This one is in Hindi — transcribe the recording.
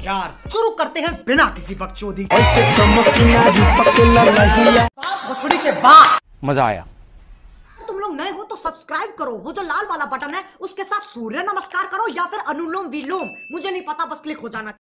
यार शुरू करते हैं बिना किसी बकचोदी। भोसड़ी के बाद मजा आया। तुम लोग नए हो तो सब्सक्राइब करो, वो जो लाल वाला बटन है उसके साथ सूर्य नमस्कार करो या फिर अनुलोम विलोम, मुझे नहीं पता, बस क्लिक हो जाना।